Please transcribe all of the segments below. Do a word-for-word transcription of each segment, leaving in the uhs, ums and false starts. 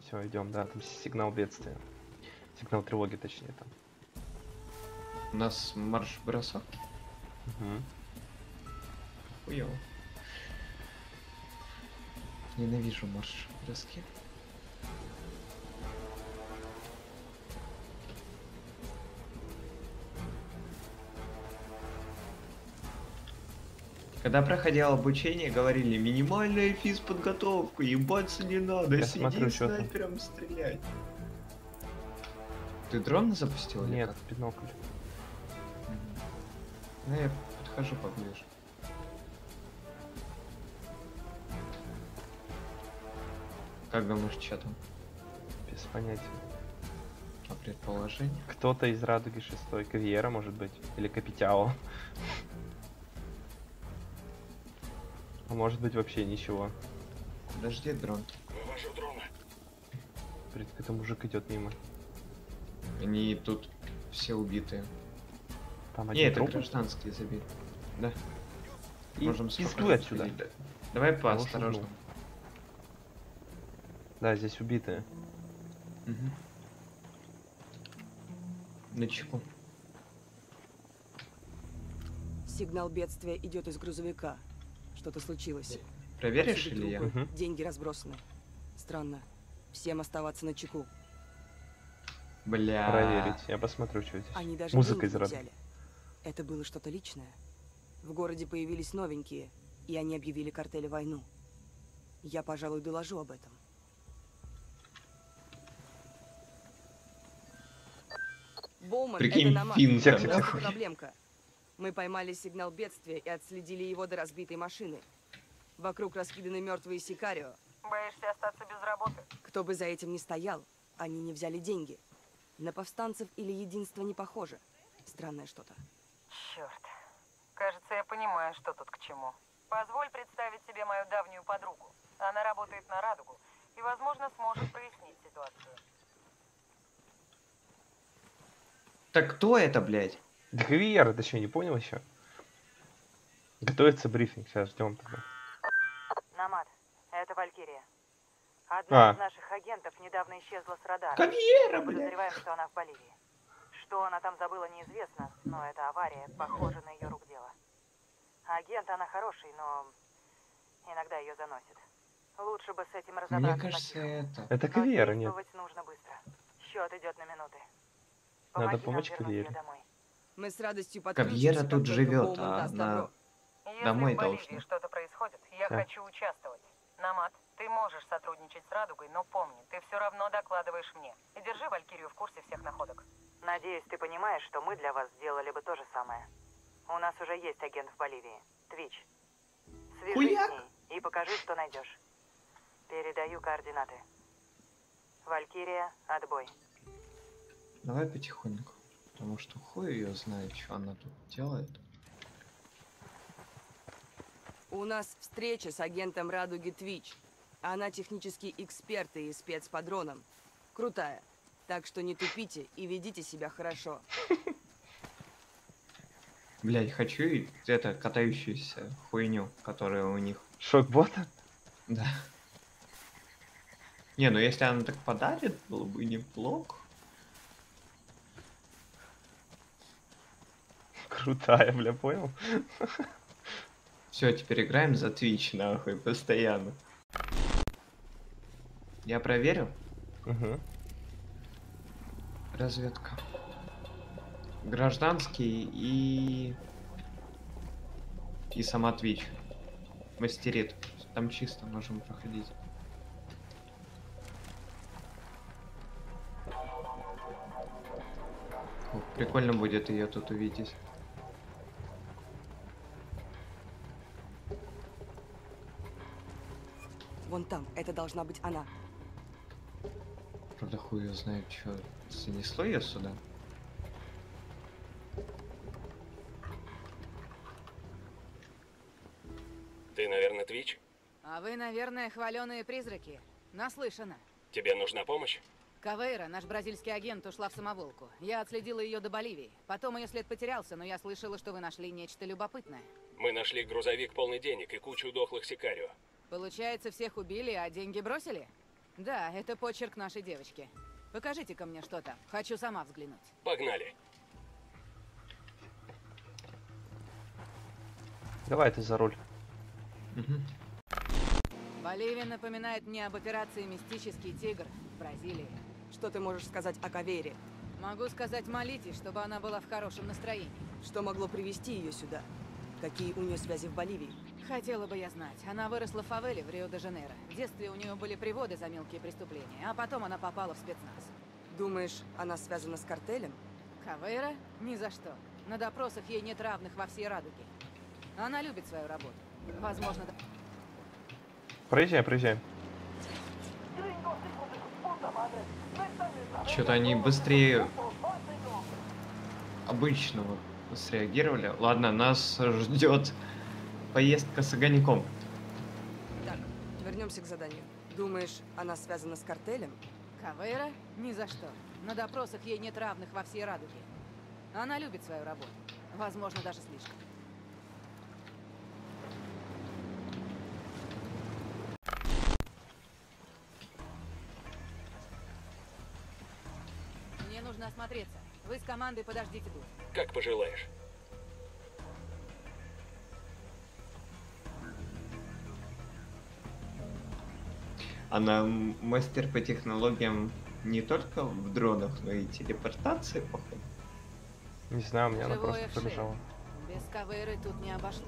Все, идем, да, там сигнал бедствия. Сигнал тревоги, точнее, там. У нас марш-бросок. Угу. Хуёво. Ненавижу марш-броски. Когда проходил обучение, говорили, минимальная физподготовка, ебаться не надо, Я сиди смотрю, чё там. снайпером стрелять. Ты дрон запустил или Нет, как? бинокль. Мгм. Ну я подхожу поближе. Как думаешь, что там? Без понятия. А предположение? Кто-то из Радуги шестой. Кавиера, может быть. Или Капитяо. А может быть вообще ничего. Подожди, дрон. Вывожу дрона. В принципе, это мужик идет мимо. Они тут все убитые. Там Не, один это труп. гражданские забили. Да. И Можем пиздуй спокойно отсюда. сходить, да. Давай шагнул. поосторожно. Да, здесь убитые. Угу. На чеку. Сигнал бедствия идет из грузовика. Что-то случилось. Проверишь Повсюду или я? трупы, Мгм. деньги разбросаны. Странно. Всем оставаться на чеку. Бля. Проверить. Я посмотрю, что здесь. Они даже Музыка деньги из не Радуги. взяли. Это было что-то личное. В городе появились новенькие, и они объявили картелю войну. Я, пожалуй, доложу об этом. Боуман, Прикинь, это Намат. финн Тихо, там, тихо, У нас нахуй. проблемка. Мы поймали сигнал бедствия и отследили его до разбитой машины. Вокруг раскиданы мертвые сикарио. Боишься остаться без работы? Кто бы за этим ни стоял, они не взяли деньги. На повстанцев или единство не похоже. Странное что-то. Черт. Кажется, я понимаю, что тут к чему. Позволь представить себе мою давнюю подругу. Она работает на Радугу и, возможно, сможет прояснить ситуацию. Так кто это, блядь? Да Кавиера, ты что, не понял еще? Готовится брифинг, сейчас ждем тогда. Намат, это Валькирия. Одна А. из наших агентов недавно исчезла с радара. Кавьера, блядь. Подозреваем, что она в Боливии. Что она там забыла, неизвестно, но эта авария похожа на ее рук дело. Агент она хороший, но иногда ее заносит. Лучше бы с этим разобраться. Мне кажется, по-тихому. это... Это Но Кавиера, нет. действовать нужно быстро. Счет идет на минуты. Надо Помоги помочь нам вернуть Кавиере. её домой. Мы с радостью Кавьера подключимся, тут как только живет, Боуман а даст она- добро. Если Домой в Боливии должна. что-то происходит, я Да. хочу участвовать. Намат, ты можешь сотрудничать с Радугой, но помни, ты все равно докладываешь мне. И держи Валькирию в курсе всех находок. Надеюсь, ты понимаешь, что мы для вас сделали бы то же самое. У нас уже есть агент в Боливии. Твич. Свяжись Хуяк. с ней и покажи, что найдешь. Передаю координаты. Валькирия, отбой. Давай потихоньку. Потому что хуй ее знает, что она тут делает. У нас встреча с агентом Радуги Твич. Она технический эксперт и спец по дронам. Крутая. Так что не тупите и ведите себя хорошо. Блядь, хочу и это катающуюся хуйню, которая у них. Шок-бота? Да. Не, ну если она так подарит, было бы неплохо. Крутая, бля, понял? Все, теперь играем за Twitch, нахуй, постоянно. Я проверил. Угу. Разведка. Гражданский и... И сама Twitch. Мастерит. Там чисто, можем проходить. О, прикольно будет ее тут увидеть. Вон там, это должна быть она. Правда, хуй ее знает, что занесло ее сюда. Ты, наверное, Твич? А вы, наверное, хваленые призраки. Наслышана. Тебе нужна помощь? Кавейра, наш бразильский агент, ушла в самоволку. Я отследила ее до Боливии. Потом ее след потерялся, но я слышала, что вы нашли нечто любопытное. Мы нашли грузовик полный денег и кучу дохлых сикарио. Получается, всех убили, а деньги бросили? Да, это почерк нашей девочки. Покажите-ка мне что там. Хочу сама взглянуть. Погнали. Давай ты за руль. Мгм. Боливия напоминает мне об операции «Мистический тигр» в Бразилии. Что ты можешь сказать о Кавере? Могу сказать, молитесь, чтобы она была в хорошем настроении. Что могло привести ее сюда? Какие у нее связи в Боливии? Хотела бы я знать. Она выросла в фавеле в Рио-де-Жанейро. В детстве у нее были приводы за мелкие преступления, а потом она попала в спецназ. Думаешь, она связана с картелем? Кавейра? Ни за что. На допросах ей нет равных во всей радуге. Она любит свою работу. Возможно, да- Проезжай, проезжай. Что-то они быстрее обычного среагировали. Ладно, нас ждет поездка с огоньком. Так, вернемся к заданию. Думаешь, она связана с картелем? Кавейра? Ни за что. На допросах ей нет равных во всей радуге. Она любит свою работу. Возможно, даже слишком. Мне нужно осмотреться. Вы с командой подождите тут. Как пожелаешь. Она м- мастер по технологиям не только в дронах, но и телепортации, походу. Не знаю, у меня она Живое просто в шее. побежала. Без Кавейры тут не обошлось.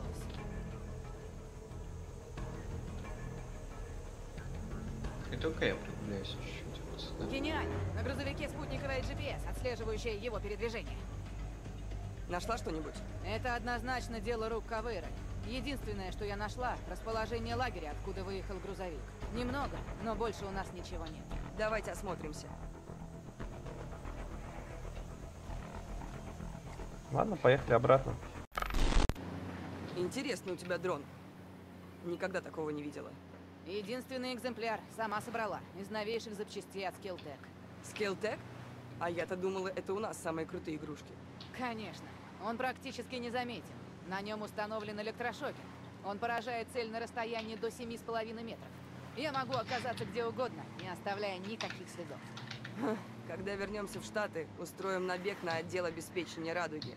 И только я прогуляюсь чуть-чуть вот сюда. Гениально! На грузовике спутниковая джи пи эс, отслеживающая его передвижение. Нашла что-нибудь? Это однозначно дело рук Кавейры. Единственное, что я нашла, расположение лагеря, откуда выехал грузовик. Немного, но больше у нас ничего нет. Давайте осмотримся. Ладно, поехали обратно. Интересный у тебя дрон. Никогда такого не видела. Единственный экземпляр, сама собрала, из новейших запчастей от Skilltech. Skilltech? А я-то думала, это у нас самые крутые игрушки. Конечно, он практически незаметен. На нем установлен электрошокер. Он поражает цель на расстоянии до семи с половиной метров. Я могу оказаться где угодно, не оставляя никаких следов. Когда вернемся в Штаты, устроим набег на отдел обеспечения радуги.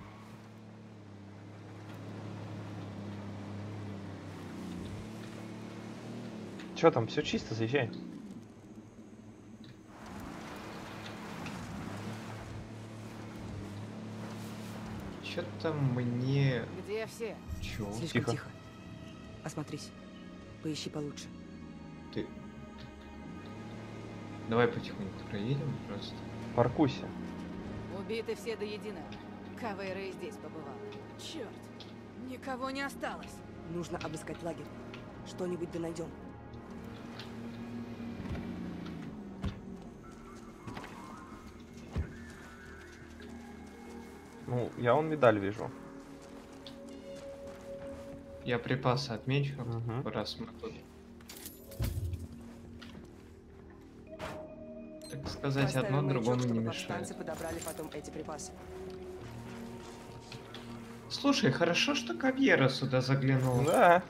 Че там, все чисто, заезжай. Что-то мне... Где все? Чё? Слишком Тихо. тихо. Осмотрись. Поищи получше. Ты... Давай потихоньку проедем просто. Паркуйся. Убиты все до единого. Кавейра и здесь побывала. Черт, никого не осталось. Нужно обыскать лагерь. Что-нибудь да найдем. Ну, я вон медаль вижу. Я припасы отмечу, Мгм. раз мы тут. Так сказать, Поставим одно маячок, другому чтобы не повстанцы мешает. подобрали потом эти припасы. Слушай, хорошо, что Кавьера сюда заглянул. Да.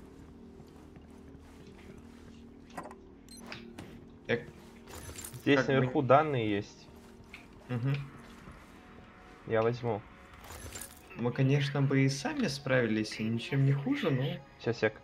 Я- Здесь Как бы- наверху данные есть. Мгм. Я возьму. Мы, конечно, бы и сами справились, и ничем не хуже, но... Сейчас, сек.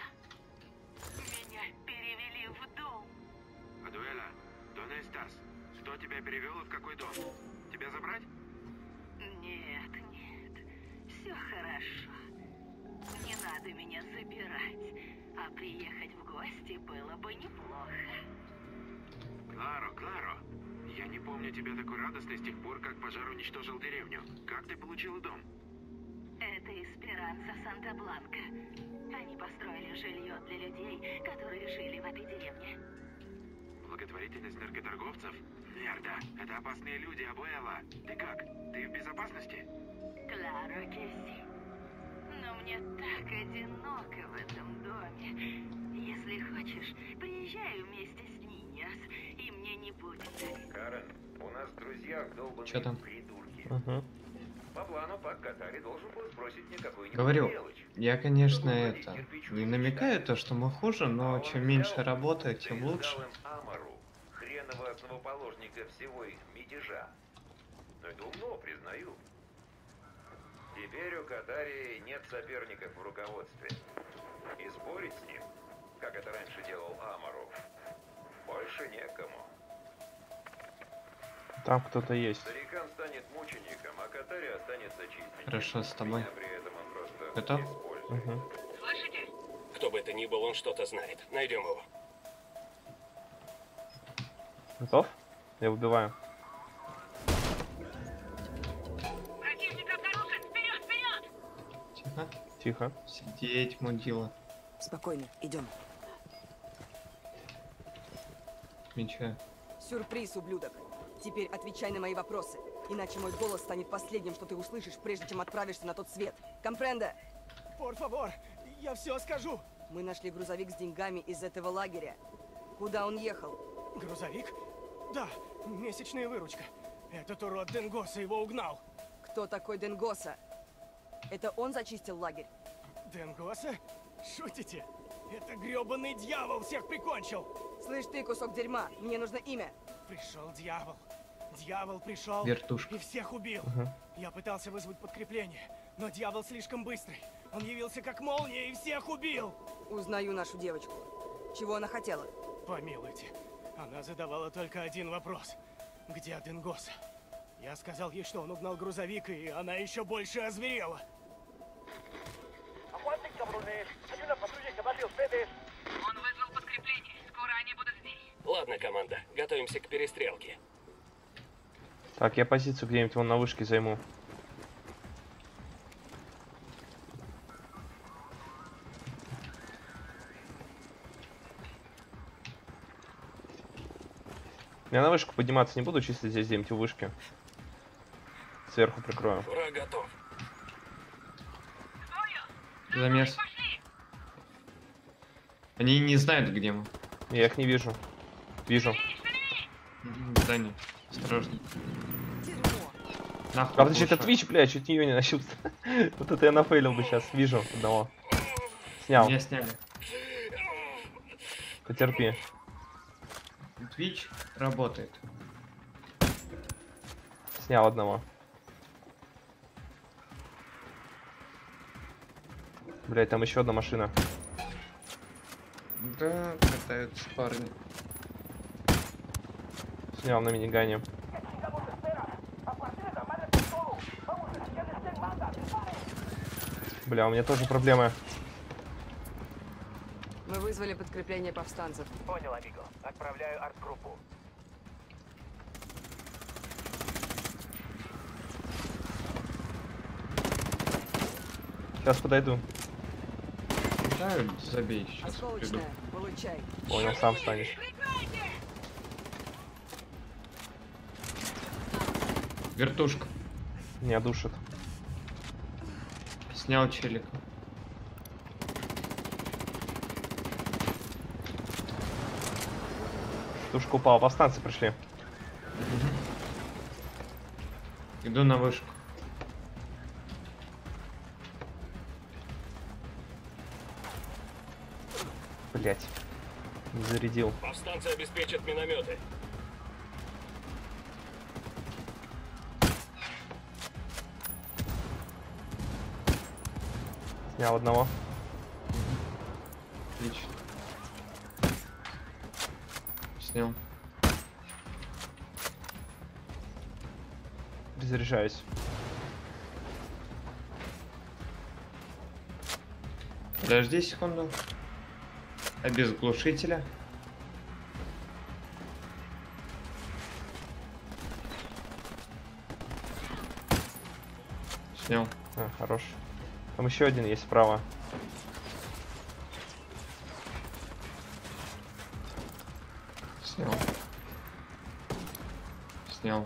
Меня перевели в дом. Адуэла, ¿dónde estás? Кто тебя перевел и в какой дом? Тебя забрать? Нет, нет, все хорошо. Не надо меня забирать, а приехать в гости было бы неплохо. Кларо, Кларо, я не помню тебя такой радостной с тех пор, как пожар уничтожил деревню. Как ты получила дом? Это Эсперанца Санта-Бланка. Они построили жилье для людей, которые жили в этой деревне. Благотворительность наркоторговцев? Мерда, это опасные люди, Абуэла. Ты как? Ты в безопасности? Кларо Кесси. Но мне так одиноко в этом доме. Если хочешь, приезжай вместе с Ниньос, и мне не будет. Карен, у нас в друзьях долбаные Чё там? придурки. Угу. По плану, Пак Катари должен был сбросить мне какую-нибудь Говорю, мелочь. я, конечно, это не намекаю то, что мы хуже, А но он чем взял меньше работы, да тем и лучше. сдал им Амару, хренового основоположника всего их мятежа. Но это умно, признаю. Теперь у Катари нет соперников в руководстве. И спорить с ним, как это раньше делал Амару, больше некому. Там кто-то есть. Старикан станет мучеником, а Катари останется чистеньким. Хорошо, с тобой. Меня при этом он просто Готов? использует. Угу. Слышите? Кто бы это ни был, он что-то знает. Найдем его. Готов? Я выбиваю. Противник обнаружен! Вперед, вперед! Тихо. Тихо. Сидеть, мудила. Спокойно, идем. Отмечаю. Сюрприз, ублюдок. Теперь отвечай на мои вопросы, иначе мой голос станет последним, что ты услышишь, прежде чем отправишься на тот свет. Компренде? Por favor, я все скажу. Мы нашли грузовик с деньгами из этого лагеря. Куда он ехал? Грузовик? Да, месячная выручка. Этот урод Денгоса его угнал. Кто такой Денгоса? Это он зачистил лагерь? Денгоса? Шутите? Это грёбаный дьявол всех прикончил. Слышь ты, кусок дерьма, мне нужно имя. Пришел дьявол. Дьявол пришел Вертушка. и всех убил. Угу. Я пытался вызвать подкрепление, но дьявол слишком быстрый. Он явился как молния и всех убил. Узнаю нашу девочку. Чего она хотела? Помилуйте, она задавала только один вопрос. Где Денгоса? Я сказал ей, что он угнал грузовик, и она еще больше озверела. Он вызвал подкрепление. Скоро они будут здесь. Ладно, команда, готовимся к перестрелке. Так, я позицию где-нибудь вон на вышке займу. Я на вышку подниматься не буду, чисто здесь где-нибудь у вышки. Сверху прикрою. Враг готов. Замес. Они не знают, где мы. Я их не вижу. Вижу. Здание. Осторожно. Дерьмо. Нахуй. А подожди, это лучше. Твич, бля, чуть ее не нащупал. Вот это я нафейлил бы сейчас. Вижу одного. Снял. Меня сняли. Потерпи. Twitch работает. Снял одного. Блять, там еще одна машина. Да, катаются парни. Снял на минигане. Бля, у меня тоже проблемы. Мы вызвали подкрепление повстанцев. Понял, Амиго. Отправляю арт-группу. Сейчас подойду. Да, забей, сейчас приду. Осколочная, получай. Понял, сам станешь. Вертушка. Меня душит. Снял челика. Тушка упала, повстанцы пришли. Иду на вышку. Блять. Не зарядил. Повстанцы обеспечат минометы. Снял одного. Отлично. Снял. Перезаряжаюсь. Подожди секунду. А без глушителя? Снял. А, хорош. Там еще один есть справа. Снял. Снял.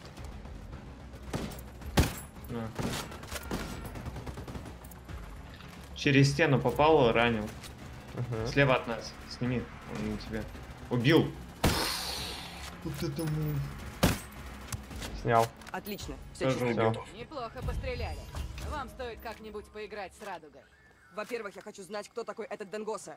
На. Через стену попал, ранил. Угу. Слева от нас. Сними. Он на тебя. Убил. Вот это мы. Снял. Отлично, все Тоже чисто. убил. Всё. Неплохо постреляли. Вам стоит как-нибудь поиграть с радугой. Во-первых, я хочу знать, кто такой этот Денгоса.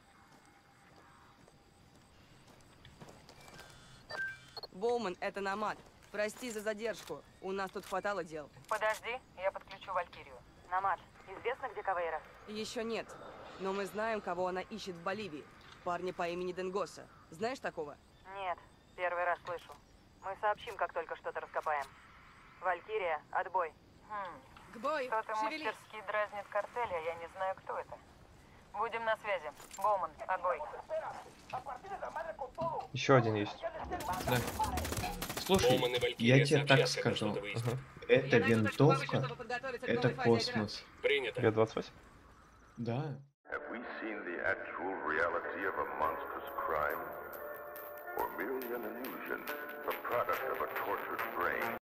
Боуман, это Намад. Прости за задержку. У нас тут хватало дел. Подожди, я подключу Валькирию. Намат, известно, где Кавейра? Еще нет. Но мы знаем, кого она ищет в Боливии. Парня по имени Денгоса. Знаешь такого? Нет, первый раз слышу. Мы сообщим, как только что-то раскопаем. Валькирия, отбой. Хм, К бою! кто-то Шевелись! мастерски дразнит картель, а я не знаю, кто это. Будем на связи. Боуман, отбой. Еще один есть. Да. Слушай, Боуман и Валькирия я тебе так сообщат, когда скажу. что-то выяснят. Ага. Эта Я найду точку помощи, винтовка, чтобы подготовиться к это новой фазе космос. Принято. Г двадцать восемь. Да. Have we seen the actual reality of a monstrous crime? Or merely an illusion, a product of a tortured brain?